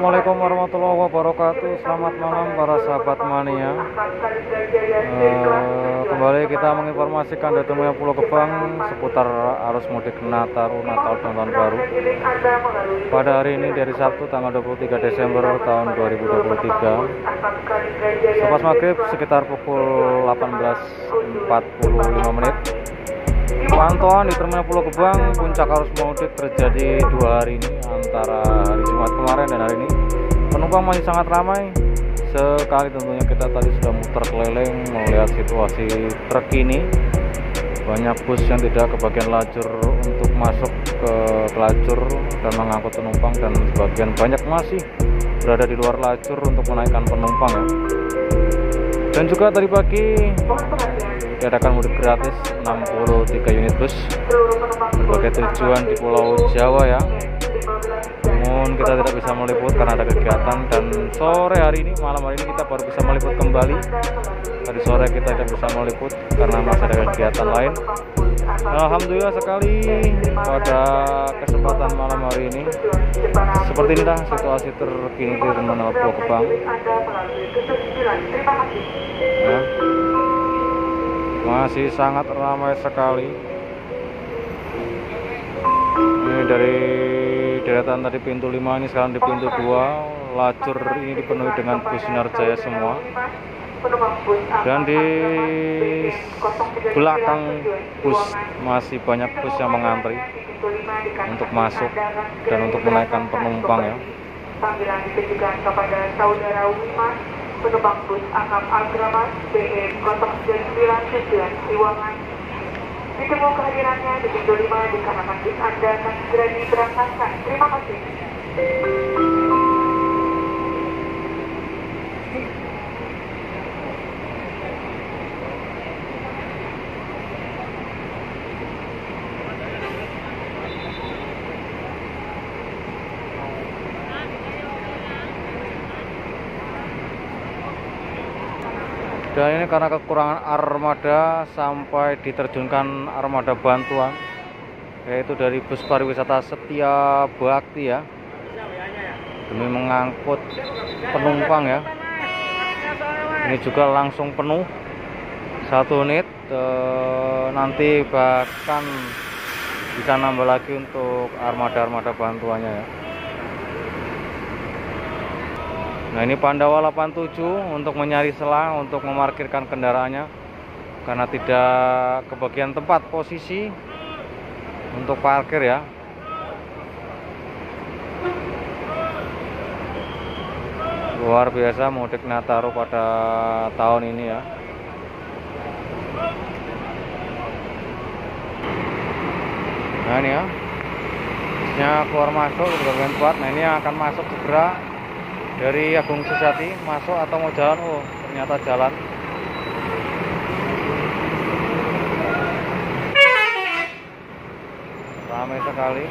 Assalamualaikum warahmatullahi wabarakatuh. Selamat malam para sahabat mania. Kembali kita menginformasikan dari Terminal Pulau Gebang seputar arus mudik Nataru, Natal dan Tahun Baru pada hari ini dari Sabtu tanggal 23 Desember tahun 2023 selepas maghrib sekitar pukul 18.45 menit. Pantauan di Terminal Pulau Gebang, puncak arus mudik terjadi 2 hari ini, antara hari Jumat kemarin dan hari ini. Penumpang masih sangat ramai sekali, tentunya kita tadi sudah muter keliling melihat situasi terkini. Banyak bus yang tidak kebagian lajur untuk masuk ke lajur dan mengangkut penumpang, dan sebagian banyak masih berada di luar lajur untuk menaikkan penumpang ya. Dan juga tadi pagi diadakan mudik gratis 63 unit bus berbagai tujuan di Pulau Jawa ya. Namun kita tidak bisa meliput karena ada kegiatan, dan sore hari ini, malam hari ini kita baru bisa meliput kembali. Tadi sore kita tidak bisa meliput karena masih ada kegiatan lain. Alhamdulillah sekali pada kesempatan malam hari ini seperti inilah situasi terkini di Terminal Pulau Gebang ya. Masih sangat ramai sekali. Ini dari deretan tadi pintu 5, ini sekarang di pintu 2. Lajur ini dipenuhi dengan bus Sinar Jaya semua. Dan di belakang bus masih banyak bus yang mengantri untuk masuk dan untuk menaikkan penumpang ya. Panggilan ditujukan kepada saudara Wimas, penumpang bus Akap Agramas BM 099 tujuan Siwangan. Ditunggu kehadirannya di pintu 5 dikarenakan bus Anda akan segera diberangkatkan. Terima kasih. Dan ini karena kekurangan armada sampai diterjunkan armada bantuan, yaitu dari bus pariwisata Setia Bakti ya, demi mengangkut penumpang ya. Ini juga langsung penuh 1 unit, nanti bahkan bisa nambah lagi untuk armada-armada bantuannya ya. Nah, ini Pandawa 87 untuk mencari celah untuk memarkirkan kendaraannya karena tidak kebagian tempat posisi untuk parkir ya. Luar biasa mudik Nataru pada tahun ini ya. Nah ini ya, busnya keluar masuk di bagian kuat. Nah ini yang akan masuk segera dari Agung Sejati, masuk atau mau jalan. Oh ternyata jalan. Ramai sekali.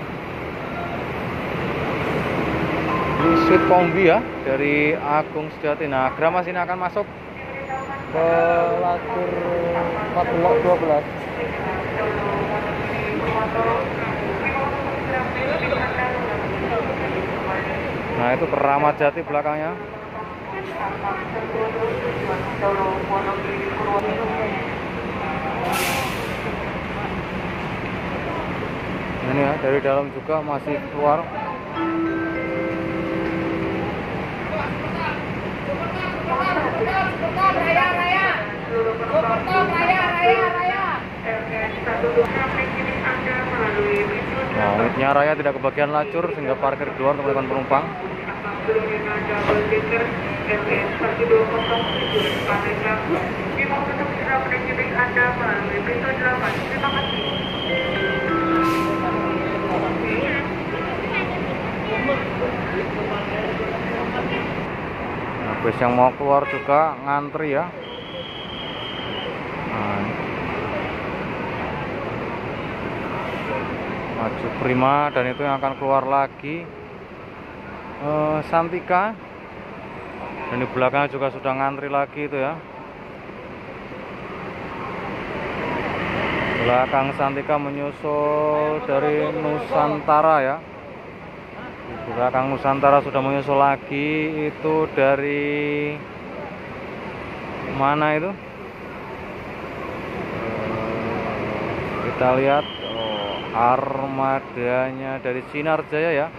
Ini Sweet Kombi ya, dari Agung Sejati. Nah Gramas ini akan masuk ke lajur 12. Nah itu Keramat Jati belakangnya. Ini ya, dari dalam juga masih keluar. Nah, unitnya Raya tidak kebagian lajur sehingga parkir di luar untuk melakukan penumpang. Nah, bus yang mau keluar juga ngantri ya. Nah, maju Prima, dan itu yang akan keluar lagi Santika, dan di belakang juga sudah ngantri lagi itu ya. Belakang Santika menyusul dari Nusantara ya. Di belakang Nusantara sudah menyusul lagi. Itu dari mana itu? Kita lihat armadanya dari Sinar Jaya ya.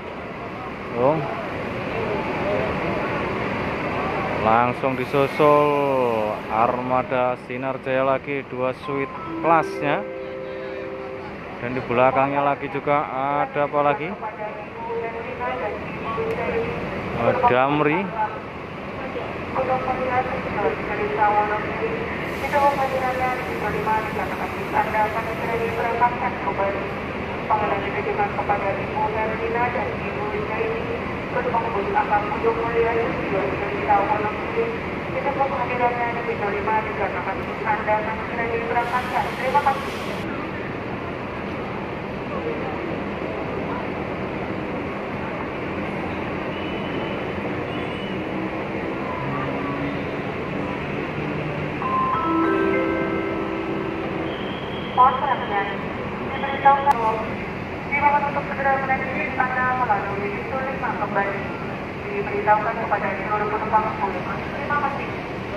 Langsung disusul armada Sinar Jaya lagi, 2 suite kelasnya. Dan di belakangnya lagi juga ada apa lagi? Damri. Pengendali ditujukan kepada Ibu Herlina dan Ibu Rizky. Penumpang bus akan Ujung Mulia juga dari Tawon itu kehadirannya diterima dikarenakan Anda akan segera diberangkatkan. Terima kasih. Mohon perhatian, diberitahukan dibangun untuk segera menaiki Anda melalui pintu 5 kembali. Diberitahukan kepada seluruh penumpang bus. Terima kasih.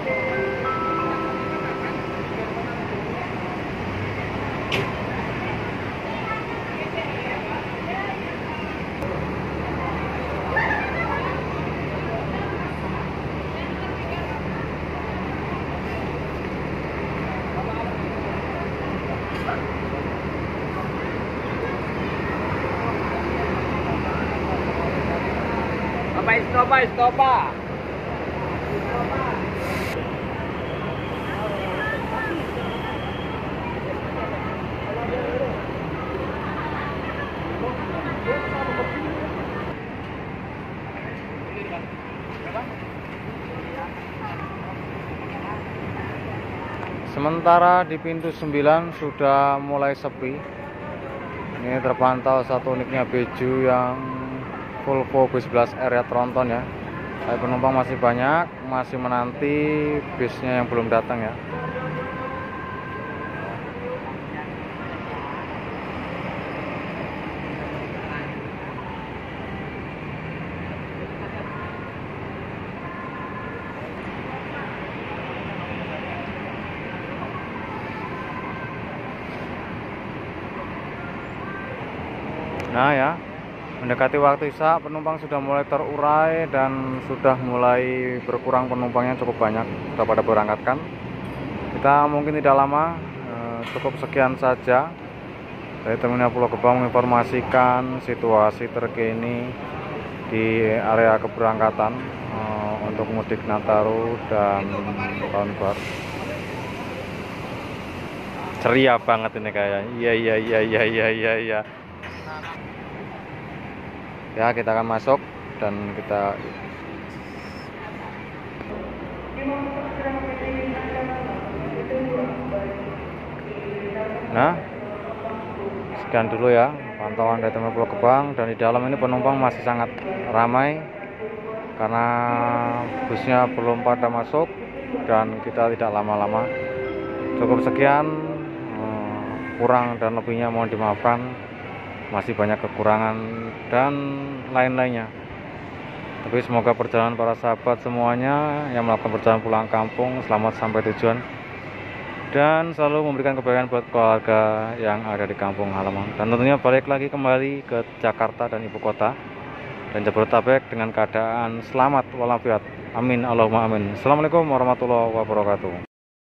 Stop. Sementara di pintu 9 sudah mulai sepi. Ini terpantau satu unitnya Beju yang Volvo B11R ya, tronton ya. Tapi penumpang masih banyak, masih menanti bisnya yang belum datang ya. Nah ya, mendekati waktu isya, penumpang sudah mulai terurai dan sudah mulai berkurang penumpangnya cukup banyak, sudah pada berangkatkan. Kita mungkin tidak lama, cukup sekian saja dari Terminal Pulau Gebang menginformasikan situasi terkini di area keberangkatan untuk mudik Nataru dan Tahun Baru. Ceria banget ini kayak. Iya. Ya, kita akan masuk dan kita sekian dulu ya pantauan dari Terminal Pulau Gebang. Dan di dalam ini penumpang masih sangat ramai karena busnya belum pada masuk dan kita tidak lama-lama. Cukup sekian, kurang dan lebihnya mohon dimaafkan. Masih banyak kekurangan dan lain-lainnya. Tapi semoga perjalanan para sahabat semuanya yang melakukan perjalanan pulang kampung selamat sampai tujuan dan selalu memberikan kebahagiaan buat keluarga yang ada di kampung halaman. Dan tentunya balik lagi kembali ke Jakarta dan ibu kota dan Jabodetabek dengan keadaan selamat walafiat. Amin Allahumma amin. Assalamualaikum warahmatullahi wabarakatuh.